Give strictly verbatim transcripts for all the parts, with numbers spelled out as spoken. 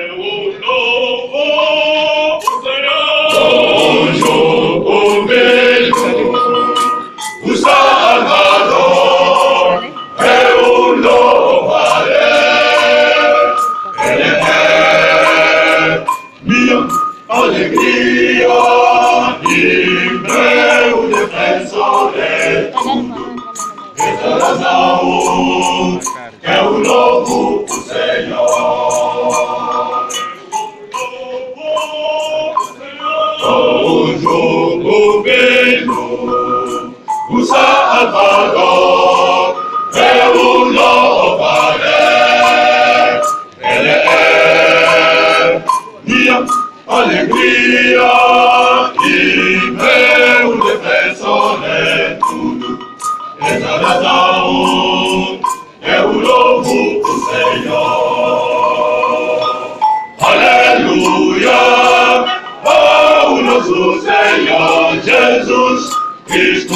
É o novo Senhor. O jogo mesmo, o Salvador, eu louvarei. Ele é minha alegria e meu defensor é tudo. Essa razão eu louvo o Senhor. Aleluia, ao nosso Senhor Jesus Cristo.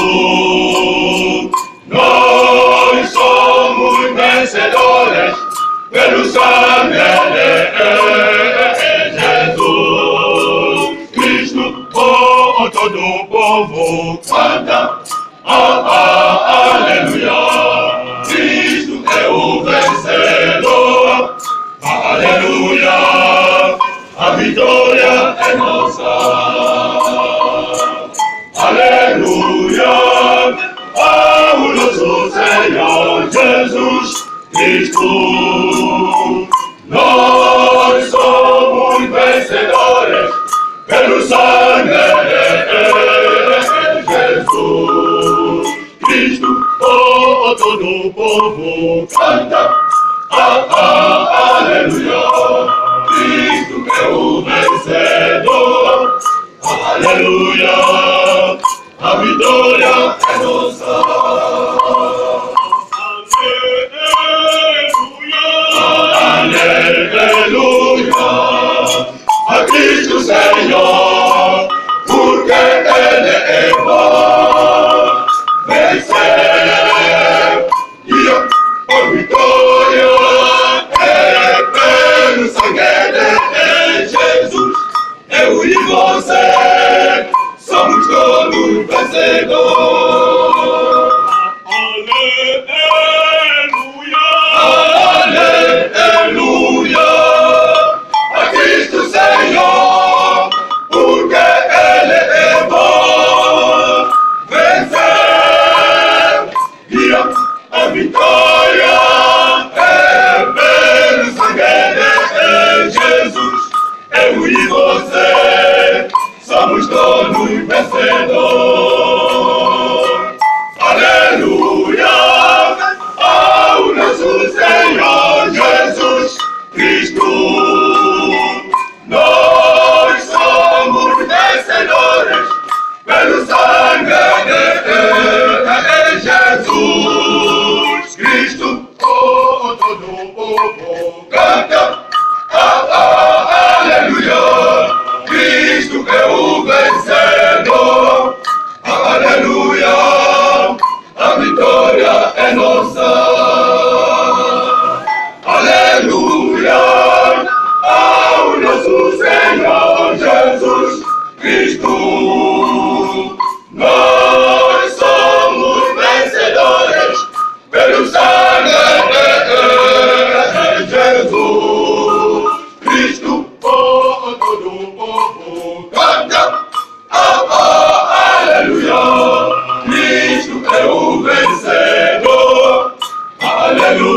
Nós somos vencedores pelo sangue de Jesus Cristo. Oh, todo o povo canta. Ah, ah, aleluia, Cristo é o vencedor. Aleluia, a vitória é nossa. Aleluia, ao nosso Senhor Jesus Cristo. Nós somos vencedores pelo sangue de Jesus Cristo. Oh, todo o povo canta. Ah, ah, aleluia, Cristo é o vencedor. Aleluia, a vitória é nossa. Aleluia, a Cristo Senhor, porque Ele é bom. Vencer e a vitória é pelo sangue de Jesus. Eu e você somos todos vencedores. Aleluia, aleluia, a Cristo Senhor, porque Ele é bom. Vencer e a vitória é pelo sangue de Jesus. Eu e você somos todos vencedores. Aleluia, ao nosso Senhor Jesus Cristo. Nós somos vencedores pelo sangue de Jesus Cristo. Oh, todo o povo canta. Ah, ah, aleluia, Cristo é o vencedor. Aleluia, a vitória é nossa. Aleluia, ao nosso Senhor Jesus Cristo. Nós somos vencedores pelo sangue de Jesus Cristo. Oh, todo o povo canta. Ah, ah, aleluia, Cristo é o vencedor. Aleluia.